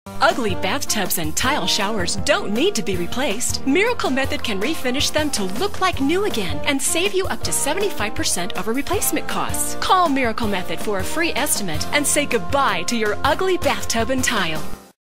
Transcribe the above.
Ugly bathtubs and tile showers don't need to be replaced. Miracle Method can refinish them to look like new again and save you up to 75% over replacement costs. Call Miracle Method for a free estimate and say goodbye to your ugly bathtub and tile.